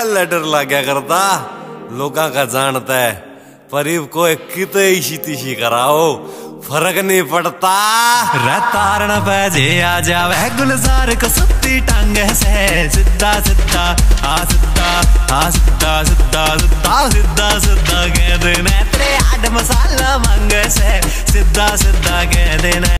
पहले डर लग्या करता लोगों का जानता है, पर इब कोई किते इसी तिशी कराओ फर्क नहीं पड़ता। रतारण बजे आ जावे गुलजार को सुत्ती टांग से सिद्धा सिद्धा आ सिद्धा आ सिद्धा सिद्धा सिद्धा सिद्धा सिद्धा कह देना तेरे आड मसाला मांग से सिद्धा सिद्धा कह देना।